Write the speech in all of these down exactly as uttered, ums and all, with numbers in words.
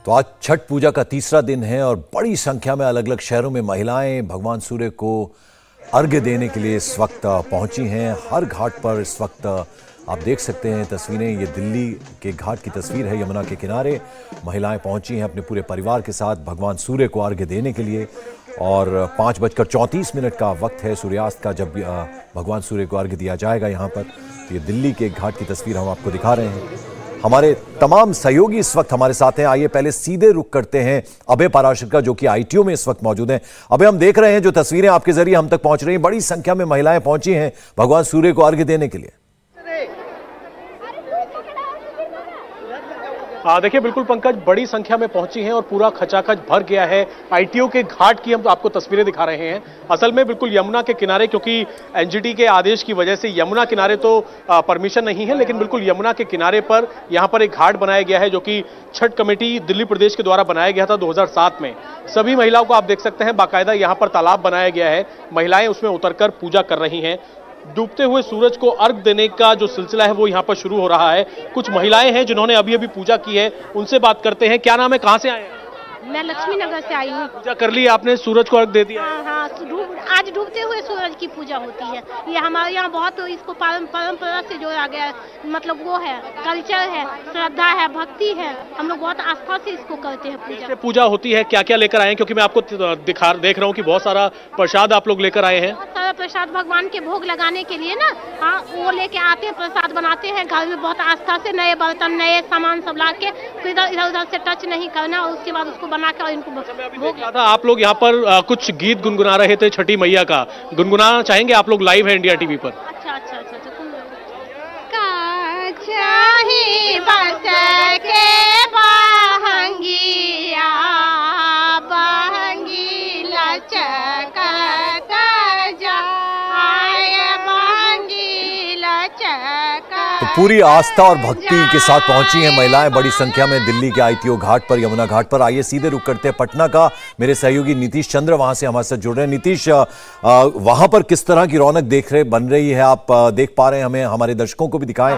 तो आज छठ पूजा का तीसरा दिन है और बड़ी संख्या में अलग अलग शहरों में महिलाएं भगवान सूर्य को अर्घ्य देने के लिए इस वक्त पहुंची हैं। हर घाट पर इस वक्त आप देख सकते हैं तस्वीरें, ये दिल्ली के घाट की तस्वीर है। यमुना के किनारे महिलाएं पहुंची हैं अपने पूरे परिवार के साथ भगवान सूर्य को अर्घ्य देने के लिए। और पाँच बजकर चौंतीस मिनट का वक्त है सूर्यास्त का जब भगवान सूर्य को अर्घ्य दिया जाएगा यहाँ पर। तो ये दिल्ली के घाट की तस्वीर हम आपको दिखा रहे हैं। हमारे तमाम सहयोगी इस वक्त हमारे साथ हैं। आइए पहले सीधे रुख करते हैं अभय पाराशर का, जो कि आईटीओ में इस वक्त मौजूद हैं। अभय, हम देख रहे हैं जो तस्वीरें आपके जरिए हम तक पहुंच रही हैं, बड़ी संख्या में महिलाएं पहुंची हैं भगवान सूर्य को अर्घ्य देने के लिए। हाँ देखिए, बिल्कुल पंकज, बड़ी संख्या में पहुंची हैं और पूरा खचाखच भर गया है। आईटीओ के घाट की हम आपको तस्वीरें दिखा रहे हैं। असल में बिल्कुल यमुना के किनारे, क्योंकि एनजीटी के आदेश की वजह से यमुना किनारे तो परमिशन नहीं है, लेकिन बिल्कुल यमुना के किनारे पर यहां पर एक घाट बनाया गया है जो कि छठ कमेटी दिल्ली प्रदेश के द्वारा बनाया गया था दो हज़ार सात में। सभी महिलाओं को आप देख सकते हैं, बाकायदा यहाँ पर तालाब बनाया गया है, महिलाएं उसमें उतरकर पूजा कर रही हैं। डूबते हुए सूरज को अर्घ देने का जो सिलसिला है वो यहाँ पर शुरू हो रहा है। कुछ महिलाएं हैं जिन्होंने अभी अभी पूजा की है, उनसे बात करते हैं। क्या नाम है, कहाँ से आए हैं? मैं लक्ष्मी नगर से आई हूँ। पूजा कर ली आपने, सूरज को अर्घ दे दिया? हाँ हाँ, डूब, आज डूबते हुए सूरज की पूजा होती है। ये हमारे यहाँ बहुत इसको परंपरा से जोड़ा गया है, मतलब वो है, कल्चर है, श्रद्धा है, भक्ति है। हम लोग बहुत आस्था से इसको करते हैं पूजा। कैसे पूजा होती है, क्या क्या लेकर आए हैं? क्योंकि मैं आपको दिखा देख रहा हूँ कि बहुत सारा प्रसाद आप लोग लेकर आए हैं। बहुत सारा प्रसाद भगवान के भोग लगाने के लिए ना, हाँ वो लेके आते हैं, प्रसाद बनाते हैं घर में बहुत आस्था से। नए बर्तन, नए सामान सब ला के इधर उधर से टच नहीं करना, और उसके बाद उसको बना के और इनको भोग लगा। था आप लोग यहाँ पर आ, कुछ गीत गुनगुना रहे थे छठी मैया का, गुनगुनाना चाहेंगे? आप लोग लाइव है इंडिया टीवी पर। अच्छा अच्छा अच्छा अच्छा चाही बस के बहंगिया बहंगी लचक तो पूरी आस्था और भक्ति के साथ पहुंची हैं महिलाएं बड़ी संख्या में दिल्ली के आईटीओ घाट पर, यमुना घाट पर। आइए सीधे रुख करते हैं पटना का। मेरे सहयोगी नीतीश चंद्र वहां से हमारे साथ जुड़ रहे हैं। नीतीश, वहां पर किस तरह की रौनक देख रहे बन रही है, आप देख पा रहे हैं? हमें हमारे दर्शकों को भी दिखाएं।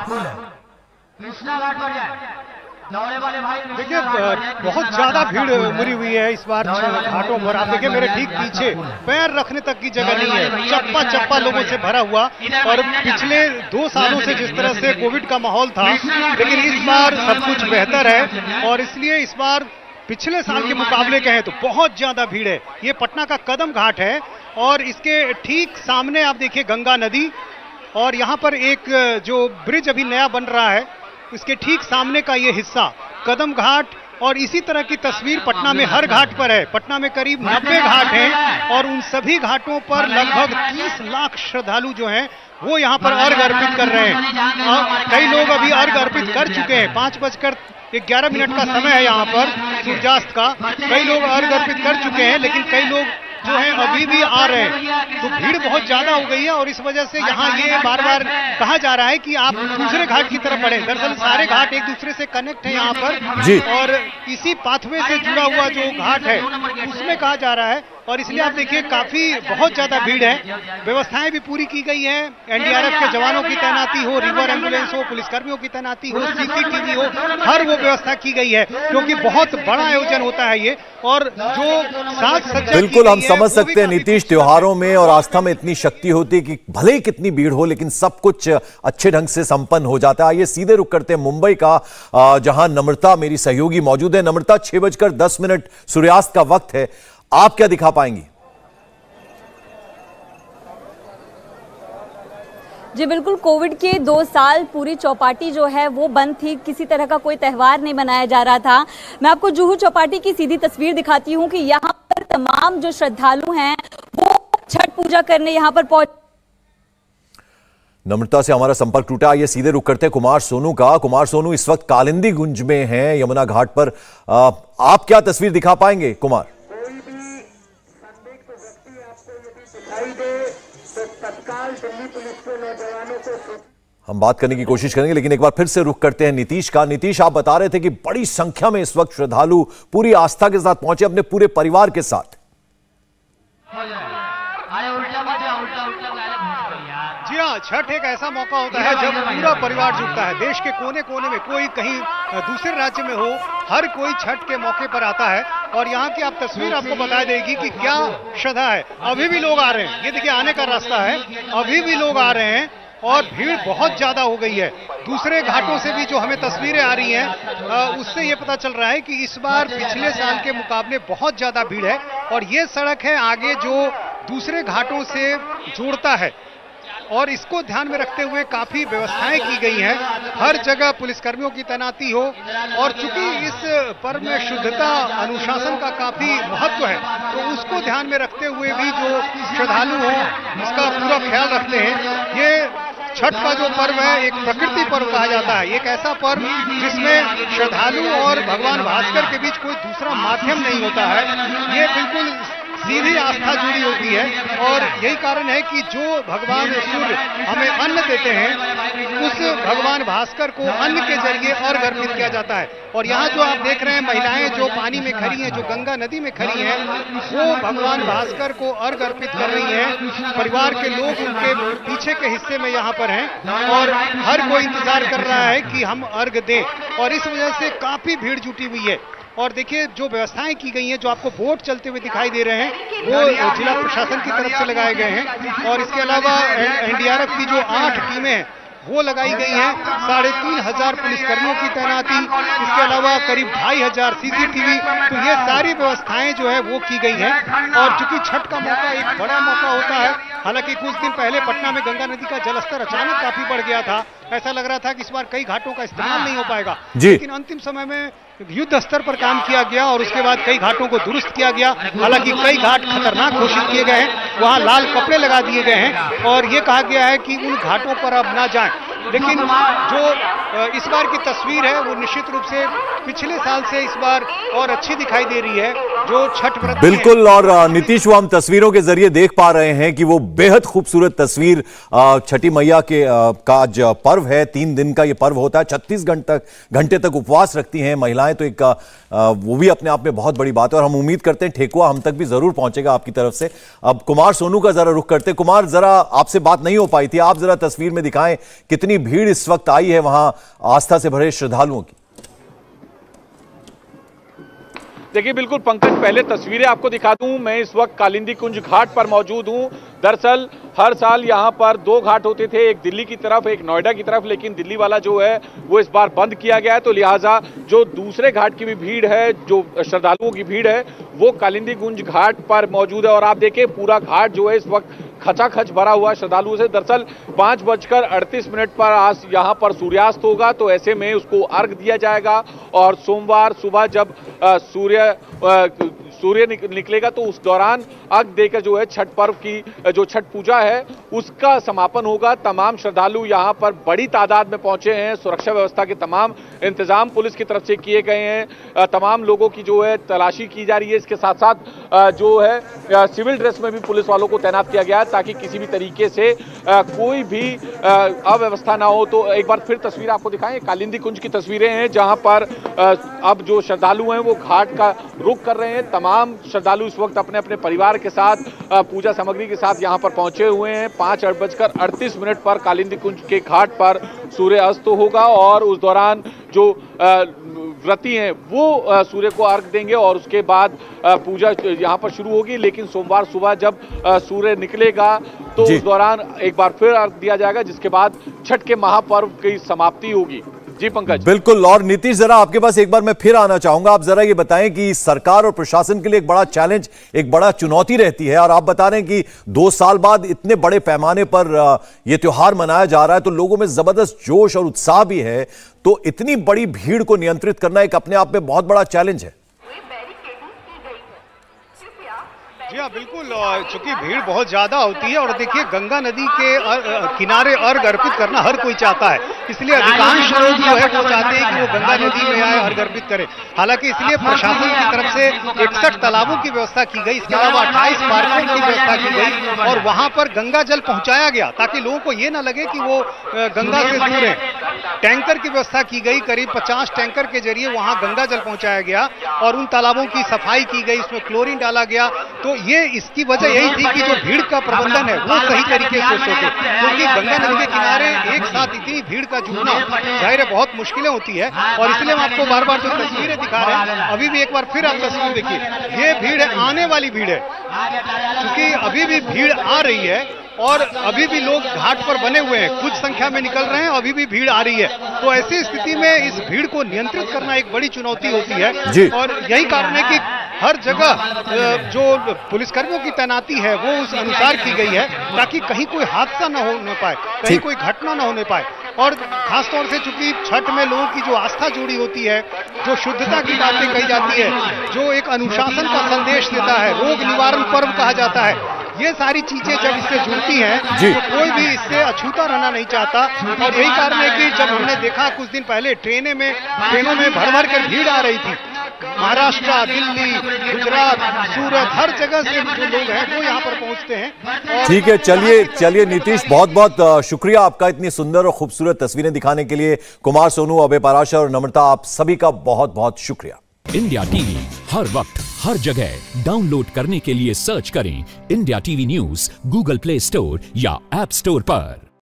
देखिए, बहुत ज्यादा भीड़ उमड़ी हुई है इस बार घाटों पर। आप देखिए मेरे ठीक पीछे पैर रखने तक की जगह नहीं है, चप्पा चप्पा लोगों से भरा हुआ। और पिछले दो सालों से जिस तरह से कोविड का माहौल था, लेकिन इस बार सब कुछ बेहतर है और इसलिए इस बार पिछले साल के मुकाबले कहें तो बहुत ज्यादा भीड़ है। ये पटना का कदम घाट है और इसके ठीक सामने आप देखिए गंगा नदी, और यहाँ पर एक जो ब्रिज अभी नया बन रहा है इसके ठीक सामने का ये हिस्सा कदम घाट। और इसी तरह की तस्वीर पटना में हर घाट पर है। पटना में करीब नब्बे घाट हैं और उन सभी घाटों पर लगभग तीस लाख श्रद्धालु जो हैं वो यहाँ पर अर्घ अर्पित कर रहे हैं। कई लोग अभी अर्घ अर्पित कर चुके हैं। पाँच बजकर ग्यारह मिनट का समय है यहाँ पर सूर्यास्त का। कई लोग अर्घ अर्पित कर चुके हैं, लेकिन कई लोग जो है अभी भी आ रहे हैं। तो भीड़ बहुत ज्यादा हो गई है और इस वजह से यहाँ ये बार बार कहा जा रहा है कि आप दूसरे घाट की तरफ बढ़े। दरअसल सारे घाट एक दूसरे से कनेक्ट है यहाँ पर जी। और इसी पाथवे से जुड़ा हुआ जो घाट है उसमें कहा जा रहा है। और इसलिए आप देखिए काफी बहुत ज्यादा भीड़ है। व्यवस्थाएं भी पूरी की गई है। एनडीआरएफ के जवानों की तैनाती हो, रिवर एम्बुलेंस हो, पुलिसकर्मियों की तैनाती हो, सीसीटीवी हो, हर वो व्यवस्था की गई है क्योंकि बहुत बड़ा आयोजन होता है ये। और जो साज सज्जा बिल्कुल हम समझ सकते हैं नीतीश, त्योहारों में और आस्था में इतनी शक्ति होती है कि भले ही कितनी भीड़ हो लेकिन सब कुछ अच्छे ढंग से संपन्न हो जाता है। आइए सीधे रुख करते हैं मुंबई का, जहां नम्रता मेरी सहयोगी मौजूद है। नम्रता, छह बजकर दस मिनट सूर्यास्त का वक्त है, आप क्या दिखा पाएंगी? जी बिल्कुल, कोविड के दो साल पूरी चौपाटी जो है वो बंद थी, किसी तरह का कोई त्योहार नहीं मनाया जा रहा था। मैं आपको जुहू चौपाटी की सीधी तस्वीर दिखाती हूँ कि यहाँ पर तमाम जो श्रद्धालु हैं वो छठ पूजा करने यहाँ पर पहुंच। नम्रता से हमारा संपर्क टूटा। ये सीधे रुख करते हैं कुमार सोनू का। कुमार सोनू इस वक्त कालिंदी गुंज में हैं यमुना घाट पर। आ, आप क्या तस्वीर दिखा पाएंगे कुमार? हम बात करने की कोशिश करेंगे, लेकिन एक बार फिर से रुख करते हैं नीतीश का। नीतीश, आप बता रहे थे कि बड़ी संख्या में इस वक्त श्रद्धालु पूरी आस्था के साथ पहुंचे अपने पूरे परिवार के साथ। जी हाँ, छठ एक ऐसा मौका होता है जब पूरा परिवार जुटता है। देश के कोने कोने में, कोई कहीं दूसरे राज्य में हो, हर कोई छठ के मौके पर आता है। और यहाँ की आप तस्वीर आपको बता देगी कि क्या श्रद्धा है। अभी भी लोग आ रहे हैं, ये देखिए आने का रास्ता है, अभी भी लोग आ रहे हैं और भीड़ बहुत ज्यादा हो गई है। दूसरे घाटों से भी जो हमें तस्वीरें आ रही हैं उससे ये पता चल रहा है कि इस बार पिछले साल के मुकाबले बहुत ज्यादा भीड़ है। और ये सड़क है आगे जो दूसरे घाटों से जोड़ता है, और इसको ध्यान में रखते हुए काफी व्यवस्थाएं की गई हैं। हर जगह पुलिसकर्मियों की तैनाती हो, और चूंकि इस पर्व में शुद्धता अनुशासन का काफी महत्व है, तो उसको ध्यान में रखते हुए भी जो श्रद्धालु हो इसका पूरा ख्याल रखते हैं। ये छठ का जो पर्व है एक प्रकृति पर्व कहा जाता है, एक ऐसा पर्व जिसमें श्रद्धालु और भगवान भास्कर के बीच कोई दूसरा माध्यम नहीं होता है। ये बिल्कुल सीधी आस्था जुड़ी होती है, और यही कारण है कि जो भगवान सूर्य हमें अन्न देते हैं उस भगवान भास्कर को अन्न के जरिए अर्घ अर्पित किया जाता है। और यहाँ जो आप देख रहे हैं महिलाएं जो पानी में खड़ी हैं, जो गंगा नदी में खड़ी हैं, वो भगवान भास्कर को अर्घ अर्पित कर रही हैं। परिवार के लोग उनके पीछे के हिस्से में यहाँ पर हैं और हर कोई इंतजार कर रहा है कि हम अर्घ दें, और इस वजह से काफी भीड़ जुटी हुई है। और देखिए जो व्यवस्थाएं की गई हैं, जो आपको बोट चलते हुए दिखाई दे रहे हैं वो जिला प्रशासन की तरफ से लगाए गए हैं। और इसके अलावा एनडीआरएफ की जो आठ टीमें हैं वो लगाई गई हैं। साढ़े तीन हजार पुलिसकर्मियों की तैनाती, इसके अलावा करीब ढाई हजार सीसीटीवी, तो ये सारी व्यवस्थाएं जो है वो की गई हैं। और चूंकि छठ का मौका एक बड़ा मौका होता है, हालांकि कुछ दिन पहले पटना में गंगा नदी का जलस्तर अचानक काफी बढ़ गया था, ऐसा लग रहा था कि इस बार कई घाटों का इस्तेमाल नहीं हो पाएगा, लेकिन अंतिम समय में युद्ध स्तर पर काम किया गया और उसके बाद कई घाटों को दुरुस्त किया गया। हालांकि कई घाट खतरनाक घोषित किए गए हैं, वहां लाल कपड़े लगा दिए गए हैं और ये कहा गया है कि उन घाटों पर अब ना जाएं। लेकिन जो इस बार की तस्वीर है वो निश्चित रूप से पिछले साल से इस बार और अच्छी दिखाई दे रही है। जो छठ व्रत बिल्कुल, और नीतीश वो हम तस्वीरों के जरिए देख पा रहे हैं कि वो बेहद खूबसूरत तस्वीर छठी मैया के का आज पर्व है। तीन दिन का ये पर्व होता है, छत्तीस घंटे तक घंटे तक उपवास रखती हैं महिलाएं, तो एक वो भी अपने आप में बहुत बड़ी बात है। और हम उम्मीद करते हैं ठेकुआ हम तक भी जरूर पहुंचेगा आपकी तरफ से। अब कुमार सोनू का जरा रुख करते। कुमार, जरा आपसे बात नहीं हो पाई थी, आप जरा तस्वीर में दिखाएं कितनी भीड़ इस वक्त आई है वहां आस्था से भरे श्रद्धालुओं की। देखिए बिल्कुल पंकज, पहले तस्वीरें आपको दिखा दूं। मैं इस वक्त कालिंदी कुंज घाट पर मौजूद हूं। दरअसल हर साल यहां पर दो घाट होते थे, एक दिल्ली की तरफ एक नोएडा की तरफ, लेकिन दिल्ली वाला जो है वो इस बार बंद किया गया है, तो लिहाजा जो दूसरे घाट की भी भीड़ है, जो श्रद्धालुओं की भीड़ है, वो कालिंदी कुंज घाट पर मौजूद है। और आप देखें पूरा घाट जो है इस वक्त खचाखच भरा हुआ श्रद्धालुओं से। दरअसल पांच बजकर अड़तीस मिनट पर आज यहाँ पर सूर्यास्त होगा, तो ऐसे में उसको अर्घ दिया जाएगा। और सोमवार सुबह जब सूर्य सूर्य निकलेगा तो उस दौरान अर्घ देकर जो है छठ पर्व की जो छठ पूजा है उसका समापन होगा। तमाम श्रद्धालु यहाँ पर बड़ी तादाद में पहुंचे हैं। सुरक्षा व्यवस्था के तमाम इंतजाम पुलिस की तरफ से किए गए हैं। तमाम लोगों की जो है तलाशी की जा रही है। इसके साथ साथ जो है सिविल ड्रेस में भी पुलिस वालों को तैनात किया गया है ताकि किसी भी तरीके से कोई भी अव्यवस्था ना हो। तो एक बार फिर तस्वीर आपको दिखाएं, कालिंदी कुंज की तस्वीरें हैं जहां पर अब जो श्रद्धालु हैं वो घाट का रुख कर रहे हैं। तमाम श्रद्धालु इस वक्त अपने अपने परिवार के साथ पूजा सामग्री के साथ यहां पर पहुंचे हुए हैं। पांच बजकर अड़तीस मिनट पर कालिंदी कुंज के घाट पर सूर्य अस्त होगा और उस दौरान जो व्रती हैं वो सूर्य को अर्घ देंगे और उसके बाद पूजा यहां पर शुरू होगी। लेकिन सोमवार सुबह जब सूर्य निकलेगा तो उस दौरान एक बार फिर अर्घ दिया जाएगा, जिसके बाद छठ के महापर्व की समाप्ति होगी। जी पंकज। बिल्कुल, और नीतीश जरा आपके पास एक बार मैं फिर आना चाहूंगा। आप जरा ये बताएं कि सरकार और प्रशासन के लिए एक बड़ा चैलेंज, एक बड़ा चुनौती रहती है, और आप बता रहे हैं कि दो साल बाद इतने बड़े पैमाने पर यह त्योहार मनाया जा रहा है, तो लोगों में जबरदस्त जोश और उत्साह भी है, तो इतनी बड़ी भीड़ को नियंत्रित करना एक अपने आप में बहुत बड़ा चैलेंज है। जी हाँ बिल्कुल, चूंकि भीड़ बहुत ज्यादा होती है और देखिए गंगा नदी के किनारे अर्घ अर्पित करना हर कोई चाहता है, इसलिए अधिकांश लोग जो है वो चाहते हैं कि वो गंगा नदी में आए अर्घ अर्पित करें। हालांकि इसलिए प्रशासन की तरफ से इकसठ तालाबों की व्यवस्था की गई, इसके अलावा अट्ठाईस पार्कों की व्यवस्था की गई और वहां पर गंगा जल पहुंचाया गया ताकि लोगों को ये ना लगे कि वो गंगा से दूर है। टैंकर की व्यवस्था की गई, करीब पचास टैंकर के जरिए वहां गंगा जल पहुंचाया गया और उन तालाबों की सफाई की गई, उसमें क्लोरीन डाला गया। तो ये इसकी वजह यही थी कि जो भीड़ का प्रबंधन है वो सही तरीके से सोचे, क्योंकि गंगा नदी के किनारे एक साथ इतनी भीड़ का जुटना जाहिर है बहुत मुश्किलें होती है। और इसलिए हम आपको बार बार जो तस्वीरें दिखा रहे हैं, अभी भी एक बार फिर आप तस्वीर देखिए, ये भीड़ है, आने वाली भीड़ है, क्योंकि अभी भी भीड़ आ रही है और अभी भी लोग घाट पर बने हुए हैं, कुछ संख्या में निकल रहे हैं, अभी भी भीड़ आ रही है। तो ऐसी स्थिति में इस भीड़ को नियंत्रित करना एक बड़ी चुनौती होती है और यही कारण है कि हर जगह जो पुलिसकर्मियों की तैनाती है वो उस अनुसार की गई है, ताकि कहीं कोई हादसा न होने पाए, कहीं कोई घटना न होने पाए। और खासतौर से चूंकि छठ में लोगों की जो आस्था जुड़ी होती है, जो शुद्धता की बातें कही जाती है, जो एक अनुशासन का संदेश देता है, रोग निवारण पर्व कहा जाता है, ये सारी चीजें जब इससे जुड़ती हैं तो कोई भी इससे अछूता रहना नहीं चाहता। और यही कारण है कि जब हमने देखा कुछ दिन पहले ट्रेनें में ट्रेनों में भर भर कर भीड़ आ रही थी, महाराष्ट्र, दिल्ली, गुजरात, सूरत, हर जगह से जो लोग हैं वो यहाँ पर पहुंचते हैं। ठीक है, चलिए चलिए नीतीश, बहुत बहुत शुक्रिया आपका इतनी सुंदर और खूबसूरत तस्वीरें दिखाने के लिए। कुमार सोनू, अभय पाराशर और नम्रता, आप सभी का बहुत बहुत शुक्रिया। इंडिया टीवी हर वक्त हर जगह डाउनलोड करने के लिए सर्च करें India TV news Google Play Store या ऐप स्टोर पर।